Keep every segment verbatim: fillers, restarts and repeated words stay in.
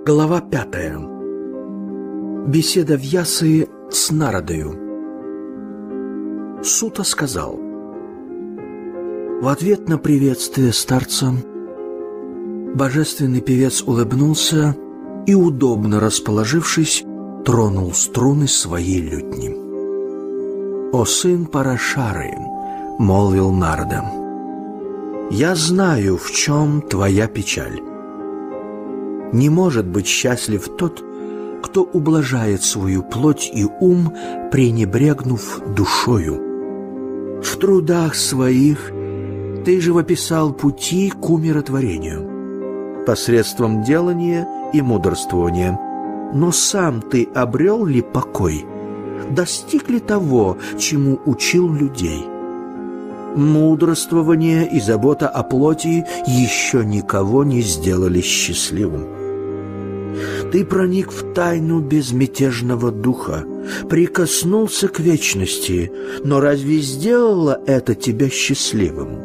Глава пятая. Беседа Вьясы с Народою. Сута сказал: в ответ на приветствие старца божественный певец улыбнулся и, удобно расположившись, тронул струны своей лютни. «О сын Парашары», — молвил Народа, — «я знаю, в чем твоя печаль. Не может быть счастлив тот, кто ублажает свою плоть и ум, пренебрегнув душою. В трудах своих ты живописал пути к умиротворению посредством делания и мудрствования. Но сам ты обрел ли покой? Достиг ли того, чему учил людей? Мудрствование и забота о плоти еще никого не сделали счастливым. Ты проник в тайну безмятежного духа, прикоснулся к вечности, но разве сделало это тебя счастливым?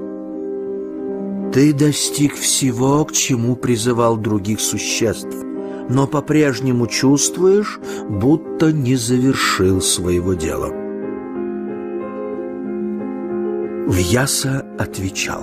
Ты достиг всего, к чему призывал других существ, но по-прежнему чувствуешь, будто не завершил своего дела. Вьяса отвечал: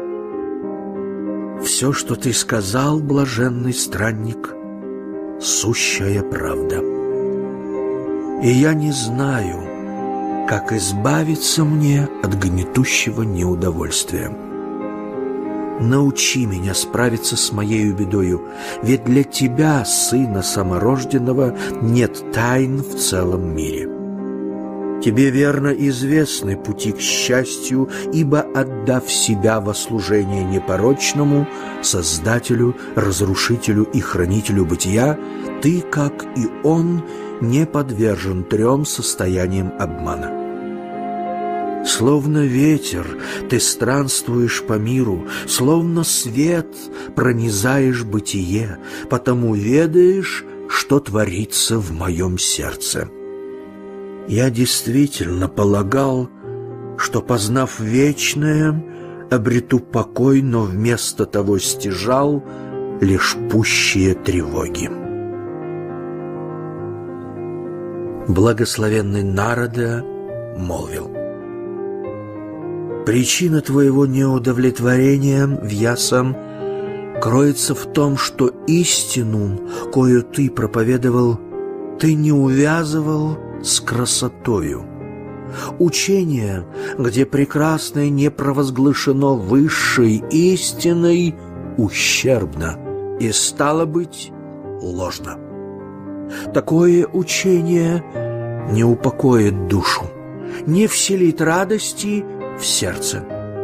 «Все, что ты сказал, блаженный странник, сущая правда. И я не знаю, как избавиться мне от гнетущего неудовольствия. Научи меня справиться с моею бедою, ведь для тебя, сына саморожденного, нет тайн в целом мире. Тебе верно известны пути к счастью, ибо, отдав себя во служение непорочному, Создателю, Разрушителю и Хранителю бытия, ты, как и Он, не подвержен трем состояниям обмана. Словно ветер ты странствуешь по миру, словно свет пронизаешь бытие, потому ведаешь, что творится в моем сердце. Я действительно полагал, что, познав вечное, обрету покой, но вместо того стяжал лишь пущие тревоги». Благословенный Народа молвил: «Причина твоего неудовлетворения, Вьяса, кроется в том, что истину, кою ты проповедовал, ты не увязывал с красотою. Учение, где прекрасное не провозглашено высшей истиной, ущербно и, стало быть, ложно. Такое учение не упокоит душу, не вселит радости в сердце.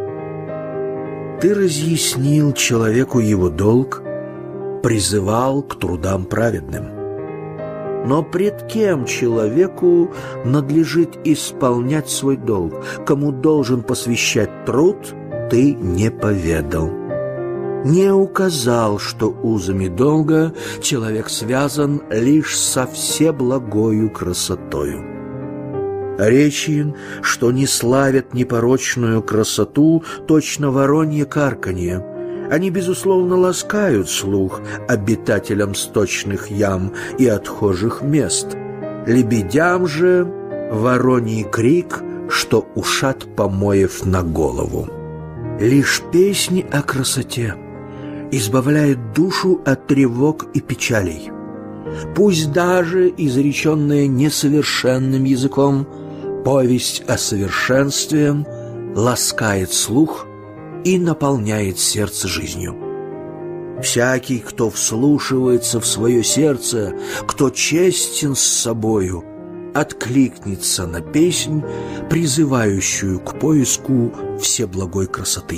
Ты разъяснил человеку его долг, призывал к трудам праведным. Но пред кем человеку надлежит исполнять свой долг, кому должен посвящать труд, ты не поведал. Не указал, что узами долга человек связан лишь со всеблагою красотою. Речи, что не славят непорочную красоту, точно воронье карканье. Они, безусловно, ласкают слух обитателям сточных ям и отхожих мест. Лебедям же вороний крик, что ушат помоев на голову. Лишь песни о красоте избавляют душу от тревог и печалей. Пусть даже изреченная несовершенным языком, повесть о совершенстве ласкает слух и наполняет сердце жизнью. Всякий, кто вслушивается в свое сердце, кто честен с собою, откликнется на песнь, призывающую к поиску всеблагой красоты.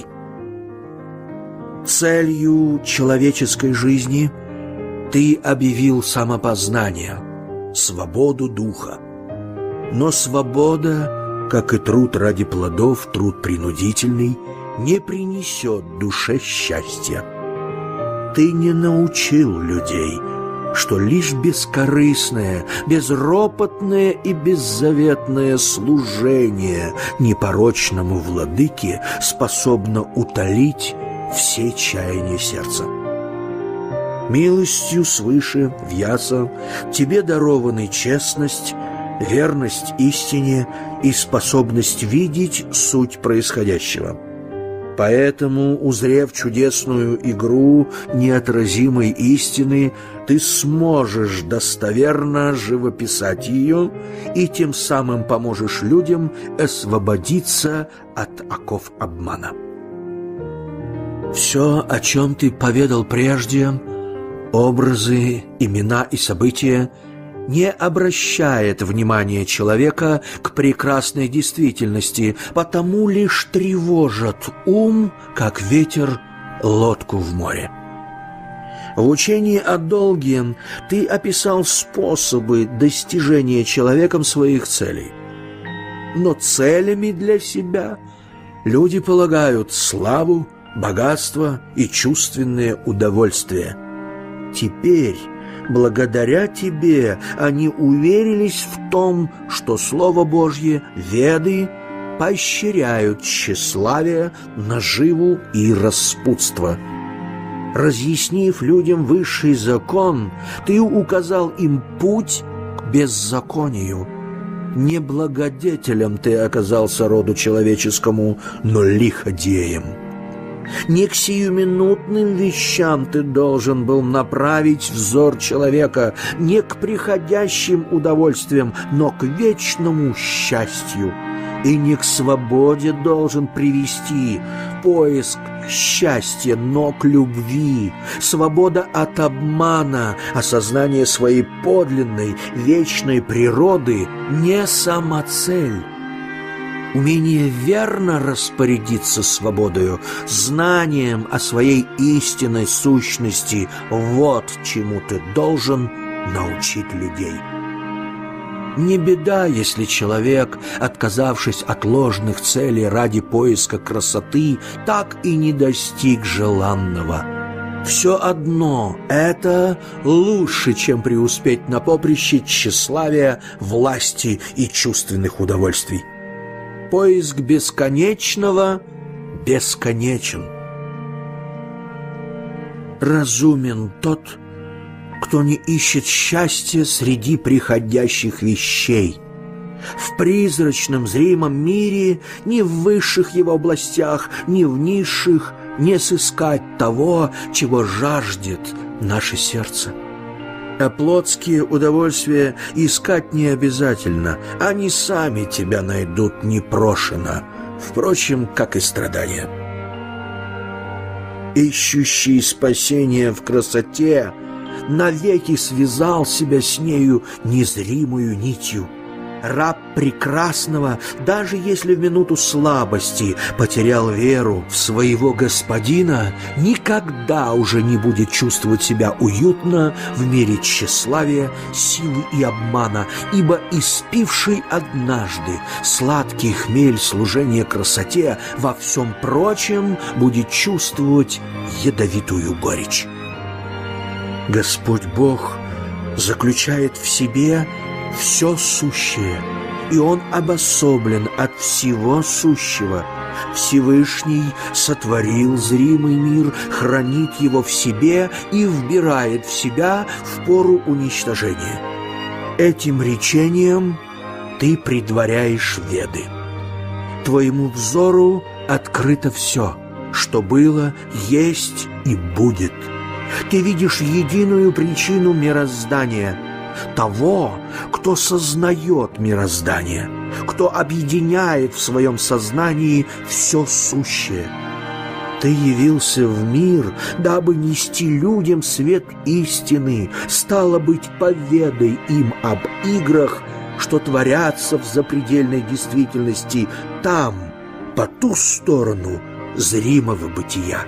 Целью человеческой жизни ты объявил самопознание, свободу духа. Но свобода, как и труд ради плодов, труд принудительный, не принесет душе счастья. Ты не научил людей, что лишь бескорыстное, безропотное и беззаветное служение непорочному владыке способно утолить все чаяния сердца. Милостью свыше, вяса, тебе дарованы честность, верность истине и способность видеть суть происходящего. Поэтому, узрев чудесную игру неотразимой истины, ты сможешь достоверно живописать ее и тем самым поможешь людям освободиться от оков обмана. Все, о чем ты поведал прежде, образы, имена и события, не обращает внимания человека к прекрасной действительности, потому лишь тревожат ум, как ветер, лодку в море. В учении о долге ты описал способы достижения человеком своих целей. Но целями для себя люди полагают славу, богатство и чувственное удовольствие. Теперь, благодаря тебе, они уверились в том, что Слово Божье, Веды, поощряют тщеславие, наживу и распутство. Разъяснив людям высший закон, ты указал им путь к беззаконию. Не благодетелем ты оказался роду человеческому, но лиходеем. Не к сиюминутным вещам ты должен был направить взор человека, не к приходящим удовольствиям, но к вечному счастью. И не к свободе должен привести поиск счастья, но к любви. Свобода от обмана, осознание своей подлинной, вечной природы не самоцель. Умение верно распорядиться свободою, знанием о своей истинной сущности – вот чему ты должен научить людей. Не беда, если человек, отказавшись от ложных целей ради поиска красоты, так и не достиг желанного. Все одно это лучше, чем преуспеть на поприще тщеславия, власти и чувственных удовольствий. Поиск бесконечного бесконечен. Разумен тот, кто не ищет счастья среди приходящих вещей. В призрачном зримом мире, ни в высших его областях, ни в низших, не сыскать того, чего жаждет наше сердце. А плотские удовольствия искать не обязательно, они сами тебя найдут непрошено, впрочем, как и страдания. Ищущий спасения в красоте навеки связал себя с нею незримую нитью. Раб прекрасного, даже если в минуту слабости потерял веру в своего господина, никогда уже не будет чувствовать себя уютно в мире тщеславия, силы и обмана, ибо испивший однажды сладкий хмель служения красоте во всем прочем будет чувствовать ядовитую горечь. Господь Бог заключает в себе все сущее, и Он обособлен от всего сущего. Всевышний сотворил зримый мир, хранит его в себе и вбирает в себя в пору уничтожения. Этим речением ты предваряешь Веды. Твоему взору открыто все, что было, есть и будет. Ты видишь единую причину мироздания, того, кто сознает мироздание, кто объединяет в своем сознании все сущее. Ты явился в мир, дабы нести людям свет истины, стало быть, поведай им об играх, что творятся в запредельной действительности там, по ту сторону зримого бытия.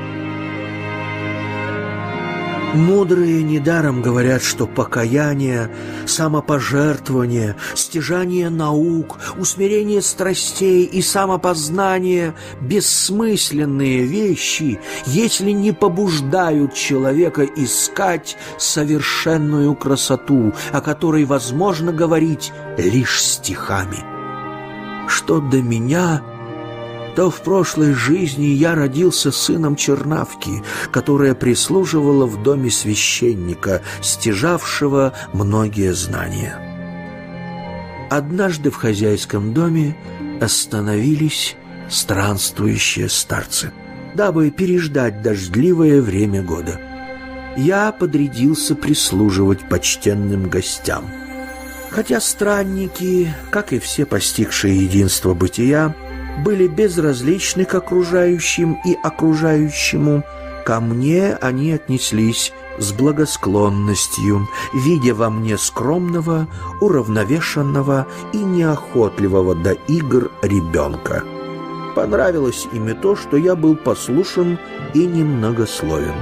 Мудрые недаром говорят, что покаяние, самопожертвование, стяжание наук, усмирение страстей и самопознание – бессмысленные вещи, если не побуждают человека искать совершенную красоту, о которой возможно говорить лишь стихами. Что до меня, то в прошлой жизни я родился сыном чернавки, которая прислуживала в доме священника, стяжавшего многие знания. Однажды в хозяйском доме остановились странствующие старцы, дабы переждать дождливое время года. Я подрядился прислуживать почтенным гостям. Хотя странники, как и все постигшие единство бытия, были безразличны к окружающим и окружающему, ко мне они отнеслись с благосклонностью, видя во мне скромного, уравновешенного и неохотливого до игр ребенка. Понравилось им и то, что я был послушен и немногословен.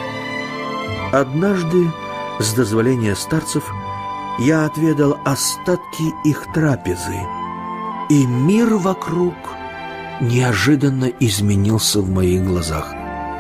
Однажды, с дозволения старцев, я отведал остатки их трапезы, и мир вокруг неожиданно изменился в моих глазах.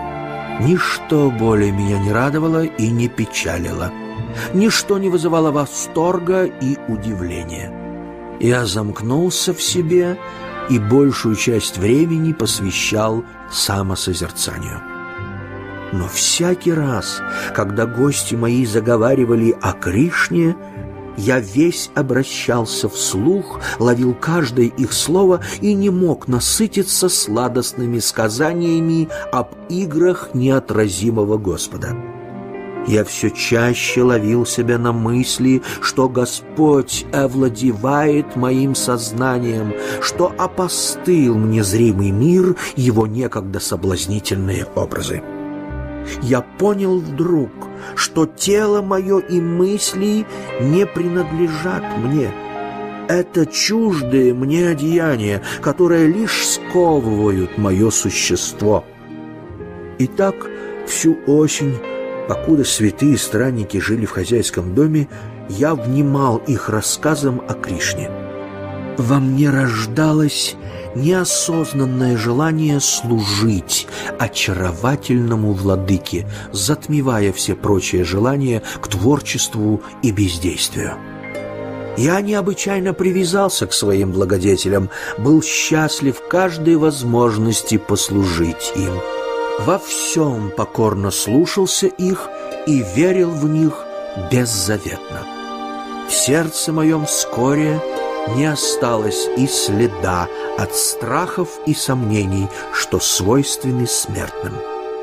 Ничто более меня не радовало и не печалило. Ничто не вызывало восторга и удивления. Я замкнулся в себе и большую часть времени посвящал самосозерцанию. Но всякий раз, когда гости мои заговаривали о Кришне, я весь обращался вслух, ловил каждое их слово и не мог насытиться сладостными сказаниями об играх неотразимого Господа. Я все чаще ловил себя на мысли, что Господь овладевает моим сознанием, что опостыл мне зримый мир, его некогда соблазнительные образы. Я понял вдруг, что тело мое и мысли не принадлежат мне. Это чуждые мне одеяния, которые лишь сковывают мое существо. И так всю осень, покуда святые странники жили в хозяйском доме, я внимал их рассказам о Кришне. Во мне рождалось неосознанное желание служить очаровательному владыке, затмевая все прочие желания к творчеству и бездействию. Я необычайно привязался к своим благодетелям, был счастлив каждой возможности послужить им. Во всем покорно слушался их и верил в них беззаветно. В сердце моем вскоре не осталось и следа от страхов и сомнений, что свойственны смертным.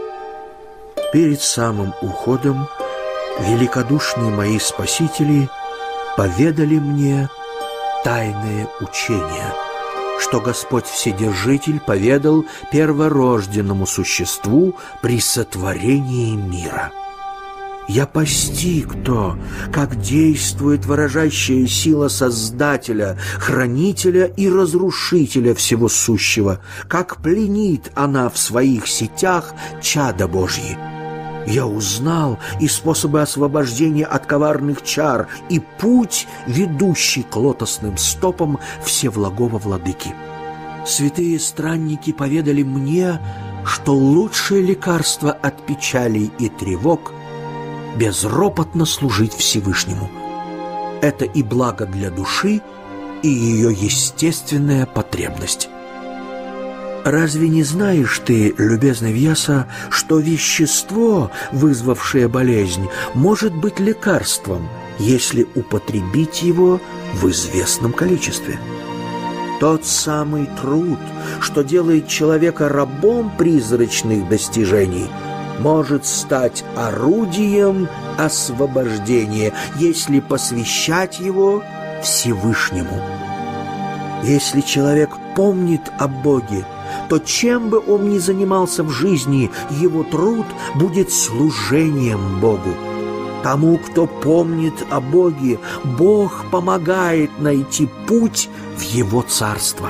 Перед самым уходом великодушные мои спасители поведали мне тайное учение, что Господь Вседержитель поведал перворожденному существу при сотворении мира. Я постиг то, как действует выражающая сила Создателя, Хранителя и Разрушителя всего сущего, как пленит она в своих сетях чада Божьи. Я узнал и способы освобождения от коварных чар, и путь, ведущий к лотосным стопам Всевлагого Владыки. Святые странники поведали мне, что лучшее лекарство от печалей и тревог — безропотно служить Всевышнему. Это и благо для души, и ее естественная потребность. Разве не знаешь ты, любезный Вьяса, что вещество, вызвавшее болезнь, может быть лекарством, если употребить его в известном количестве? Тот самый труд, что делает человека рабом призрачных достижений, может стать орудием освобождения, если посвящать его Всевышнему. Если человек помнит о Боге, то чем бы он ни занимался в жизни, его труд будет служением Богу. Тому, кто помнит о Боге, Бог помогает найти путь в Его Царство.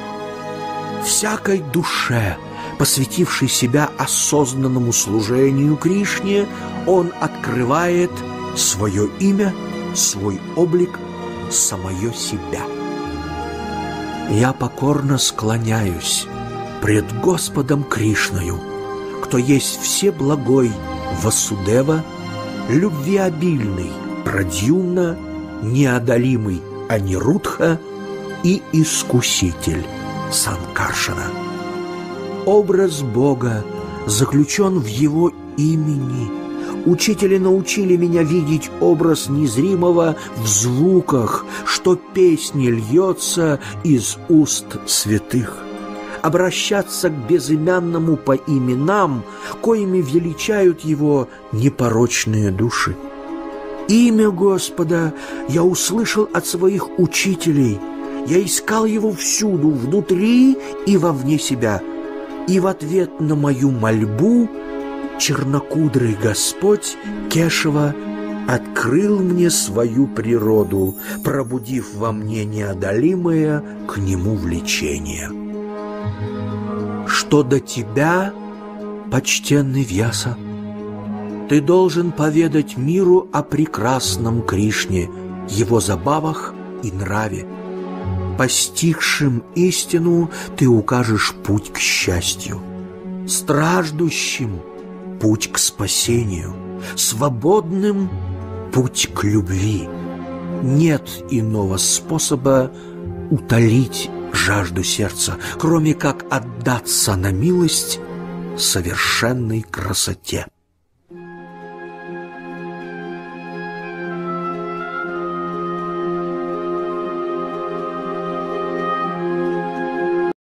Всякой душе, посвятивший себя осознанному служению Кришне, он открывает свое имя, свой облик, самое себя. Я покорно склоняюсь пред Господом Кришною, кто есть всеблагой Васудева, любвеобильный Прадьюмна, неодолимый Анирудха и искуситель Санкаршана. Образ Бога заключен в Его имени. Учители научили меня видеть образ незримого в звуках, что песни льется из уст святых, обращаться к безымянному по именам, коими величают Его непорочные души. Имя Господа я услышал от своих учителей, я искал Его всюду, внутри и вовне себя, и в ответ на мою мольбу чернокудрый Господь Кешева открыл мне свою природу, пробудив во мне неодолимое к Нему влечение. Что до тебя, почтенный Вьяса, ты должен поведать миру о прекрасном Кришне, его забавах и нраве. Постигшим истину ты укажешь путь к счастью, страждущим — путь к спасению, свободным — путь к любви. Нет иного способа утолить жажду сердца, кроме как отдаться на милость совершенной красоте.